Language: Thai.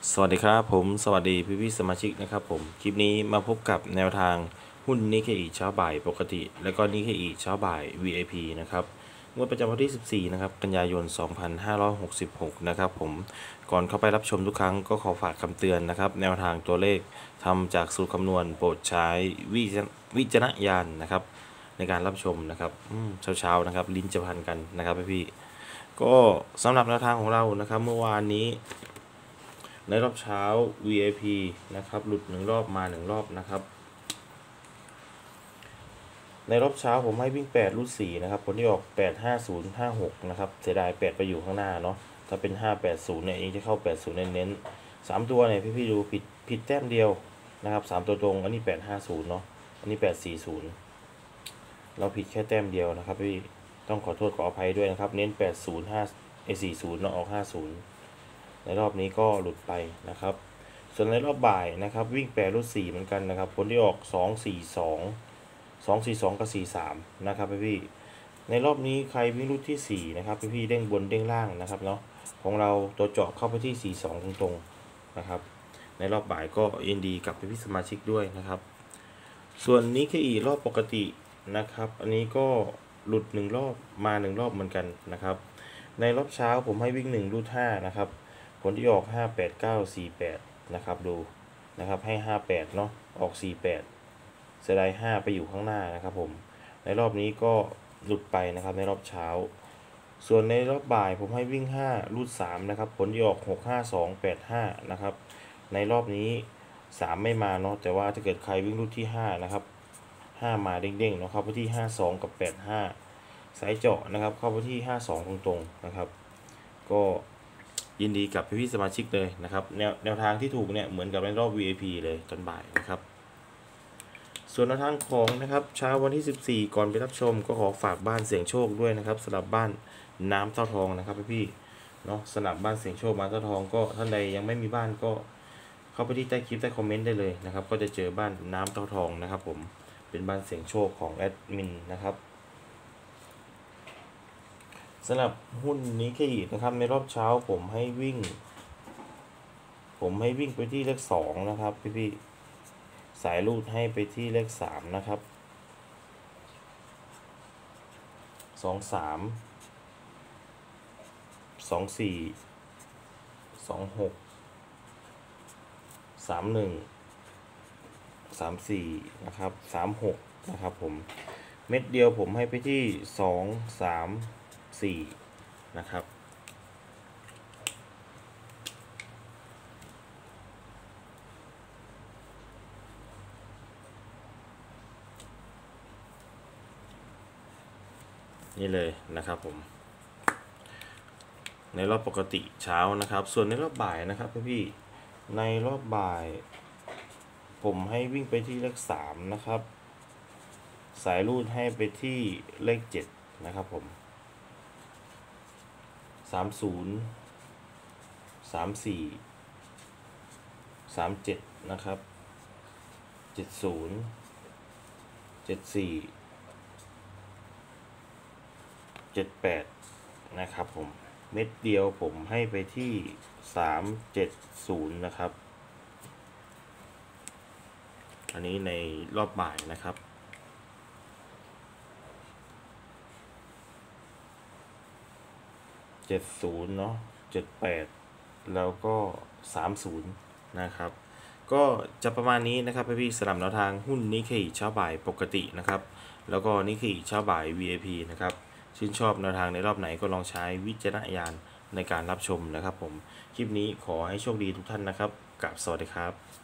สวัสดีครับผมสวัสดีพี่สมาชิกนะครับผมคลิปนี้มาพบกับแนวทางหุ้นนิเคอิเช้าบ่ายปกติและก็นิเคอิเช้าบ่าย VIP นะครับงวดประจำวันที่ 14นะครับกันยายน 2566นะครับผมก่อนเข้าไปรับชมทุกครั้งก็ขอฝากคำเตือนนะครับแนวทางตัวเลขทำจากสูตรคำนวณโปรดใช้วิจารณญาณนะครับในการรับชมนะครับเช้านะครับลิ้นจะพันกันนะครับพี่ก็สำหรับแนวทางของเรานะครับเมื่อวานนี้ในรอบเช้า VIP นะครับหลุด1รอบมา1รอบนะครับในรอบเช้าผมให้วิ่ง8รูด4นะครับผลที่ออก85056นะครับเสียดาย8ไปอยู่ข้างหน้าเนาะถ้าเป็น580เนี่ยเองจะเข้า80เน้นๆ3ตัวเนี่ยพี่ดูผิดแต้มเดียวนะครับ3ตัวตรงอันนี้850เนาะอันนี้840เราผิดแค่แต้มเดียวนะครับพี่ต้องขอโทษขออภัยด้วยนะครับเน้น80540เนาะออก50ในรอบนี้ก็หลุดไปนะครับส่วนในรอบบ่ายนะครับวิ่ง8รูด4เหมือนกันนะครับผลที่ออก242กับ43นะครับพี่ในรอบนี้ใครวิ่งรูดที่4นะครับพี่เด้งบนเด้งล่างนะครับเนาะของเราตัวเจาะเข้าไปที่42ตรงๆนะครับในรอบบ่ายก็ยินดีกับพี่สมาชิกด้วยนะครับส่วนนี้คืออีกรอบปกตินะครับอันนี้ก็หลุด1รอบมา1รอบเหมือนกันนะครับในรอบเช้าผมให้วิ่ง1รูด5นะครับผลที่ออก58948นะครับดูนะครับให้58เนาะออก48เสียดาย5ไปอยู่ข้างหน้านะครับผมในรอบนี้ก็หลุดไปนะครับในรอบเช้าส่วนในรอบบ่ายผมให้วิ่ง5รูด3นะครับผลที่ออก65285นะครับในรอบนี้3ไม่มาเนาะแต่ว่าถ้าเกิดใครวิ่งรูดที่5นะครับ5มาเด้งๆเนาะเข้าไปที่52กับ85สายเจาะนะครับเข้าไปที่52ตรงๆนะครับก็ยินดีกับพี่สมาชิกเลยนะครับแนวทางที่ถูกเนี่ยเหมือนกับในรอบ VIP เลยตอนบ่ายนะครับส่วนแนวทางของนะครับเช้าวันที่ 14ก่อนไปรับชมก็ขอฝากบ้านเสี่ยงโชคด้วยนะครับสำหรับบ้านน้ำเต้าทองนะครับพี่เนาะสำหรับบ้านเสี่ยงโชคมาเต้าทองก็ท่านใดยังไม่มีบ้านก็เข้าไปที่ใต้คลิปใต้คอมเมนต์ได้เลยนะครับก็จะเจอบ้านน้ำเต้าทองนะครับผมเป็นบ้านเสี่ยงโชคของแอดมินนะครับสำหรับหุ้นนี้แค่อีกนะครับในรอบเช้าผมให้วิ่งไปที่เลข2นะครับพี่สายรูดให้ไปที่เลข3นะครับ23 24 26 31 34นะครับ36นะครับผมเม็ดเดียวผมให้ไปที่2 3 4นะครับนี่เลยนะครับผมในรอบปกติเช้านะครับส่วนในรอบบ่ายนะครับพี่ในรอบบ่ายผมให้วิ่งไปที่เลข3นะครับสายรูดให้ไปที่เลข7นะครับผม30 34 37นะครับ70 74 78นะครับผมเม็ดเดียวผมให้ไปที่370นะครับอันนี้ในรอบบ่ายนะครับ70เนาะ78แล้วก็30นะครับก็จะประมาณนี้นะครับพี่สำหรับแนวทางหุ้นนิเคอิเช้าบ่ายปกตินะครับแล้วก็นิเคอิเช้าบ่าย VIP นะครับชื่นชอบแนวทางในรอบไหนก็ลองใช้วิจารณญาณในการรับชมนะครับผมคลิปนี้ขอให้โชคดีทุกท่านนะครับกับสวัสดีครับ